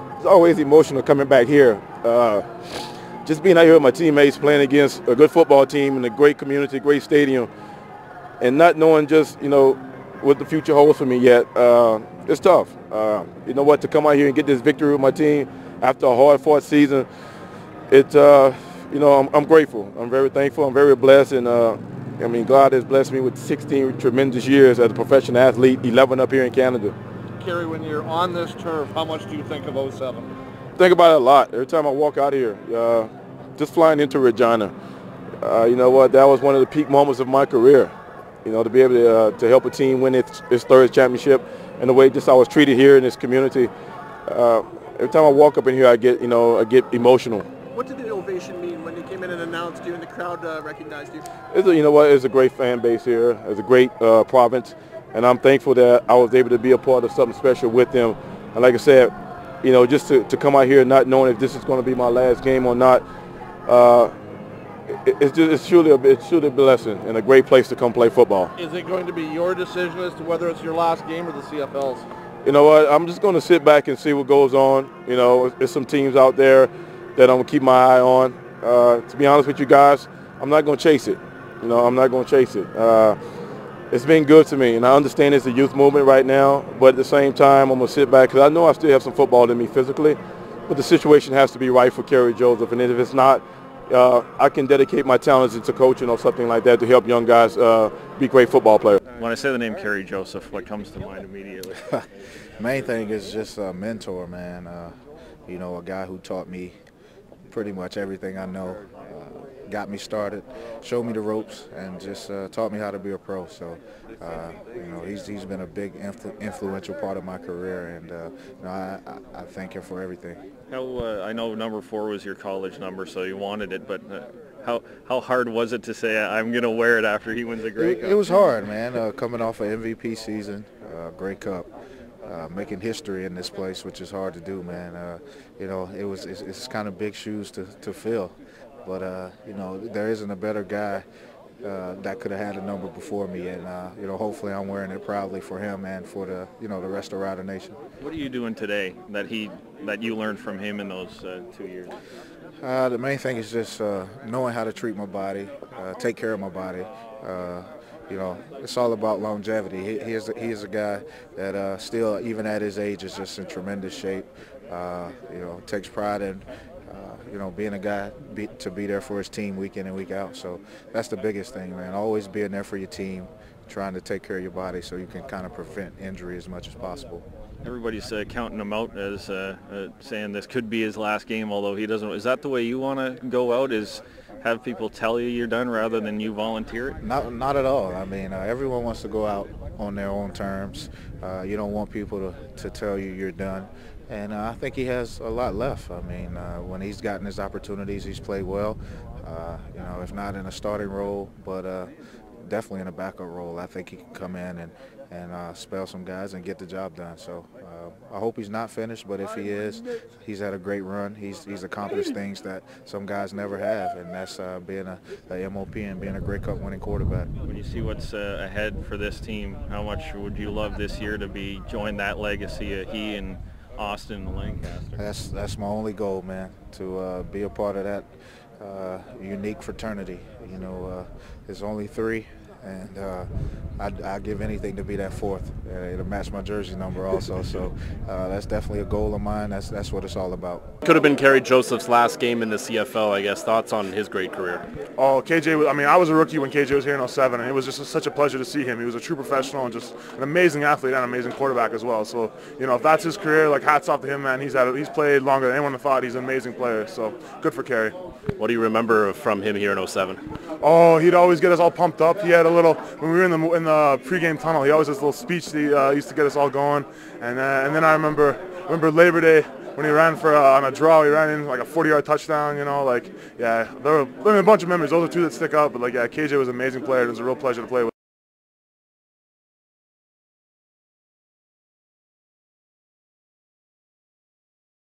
It's always emotional coming back here. Just being out here with my teammates, playing against a good football team in a great community, great stadium, and not knowing just, what the future holds for me yet. It's tough. You know what, to come out here and get this victory with my team after a hard-fought season, I'm grateful. I'm very thankful. I'm very blessed, and God has blessed me with 16 tremendous years as a professional athlete, 11 up here in Canada. Kerry, when you're on this turf, how much do you think of '07? Think about it a lot. Every time I walk out here, just flying into Regina, you know what, that was one of the peak moments of my career. To be able to help a team win its third championship, and the way just I was treated here in this community. Every time I walk up in here, I get emotional. What did the ovation mean when they came in and announced you and the crowd recognized you? It's a great fan base here. It's a great province, and I'm thankful that I was able to be a part of something special with them. And like I said, just to come out here not knowing if this is going to be my last game or not, it's truly a blessing and a great place to come play football. Is it going to be your decision as to whether it's your last game or the CFL's? You know what? I'm just going to sit back and see what goes on. There's some teams out there that I'm going to keep my eye on. To be honest with you guys, I'm not going to chase it. I'm not going to chase it. It's been good to me, and I understand it's a youth movement right now, but at the same time, I'm going to sit back because I know I still have some football in me physically, but the situation has to be right for Kerry Joseph, and if it's not, I can dedicate my talents into coaching or something like that to help young guys be great football players. When I say the name Kerry Joseph, what comes to mind immediately? Main thing is just a mentor, man. A guy who taught me pretty much everything I know, got me started, showed me the ropes, and just taught me how to be a pro. So, he's been a big influential part of my career, and I thank him for everything. I know number 4 was your college number, so you wanted it, but how hard was it to say I'm going to wear it after he wins a Grey Cup? It was hard, man. Coming off an MVP season, Grey Cup. Making history in this place, which is hard to do, man. It's kind of big shoes to fill, but there isn't a better guy that could have had a number before me, and hopefully I'm wearing it proudly for him and for the rest of Rider Nation. What are you doing today that you learned from him in those 2 years? The main thing is just knowing how to treat my body, take care of my body. It's all about longevity. He is a guy that still, even at his age, is just in tremendous shape. Takes pride in, being a guy to be there for his team week in and week out. So that's the biggest thing, man. Always being there for your team, trying to take care of your body so you can kind of prevent injury as much as possible. Everybody's counting him out as saying this could be his last game, although he doesn't. Is that the way you want to go out, is have people tell you you're done rather than you volunteer it? Not at all. I mean, everyone wants to go out on their own terms. You don't want people to tell you you're done. And I think he has a lot left. I mean, when he's gotten his opportunities, he's played well. If not in a starting role, but definitely in a backup role. I think he can come in and spell some guys and get the job done. So I hope he's not finished, but if he is, he's had a great run. He's accomplished things that some guys never have, and that's being a MOP and being a Grey Cup winning quarterback. When you see what's ahead for this team, how much would you love this year to join that legacy of he and Austin and Lancaster? That's my only goal, man, to be a part of that unique fraternity. There's only 3, and I'd give anything to be that 4th. It'll match my jersey number also, so that's definitely a goal of mine. That's what it's all about. Could have been Kerry Joseph's last game in the CFL, I guess. Thoughts on his great career? Oh, KJ, I was a rookie when KJ was here in '07, and it was just such a pleasure to see him. He was a true professional and just an amazing athlete and an amazing quarterback as well. So, if that's his career, hats off to him, man. He's played longer than anyone thought. He's an amazing player, so good for Kerry. What do you remember from him here in '07? Oh, he'd always get us all pumped up. He had a little, when we were in the pregame tunnel, he always has a little speech that he used to get us all going. And then I remember Labor Day when he ran for on a draw. He ran in like a 40-yard touchdown. There were a bunch of memories. Those are 2 that stick out. But KJ was an amazing player. It was a real pleasure to play with.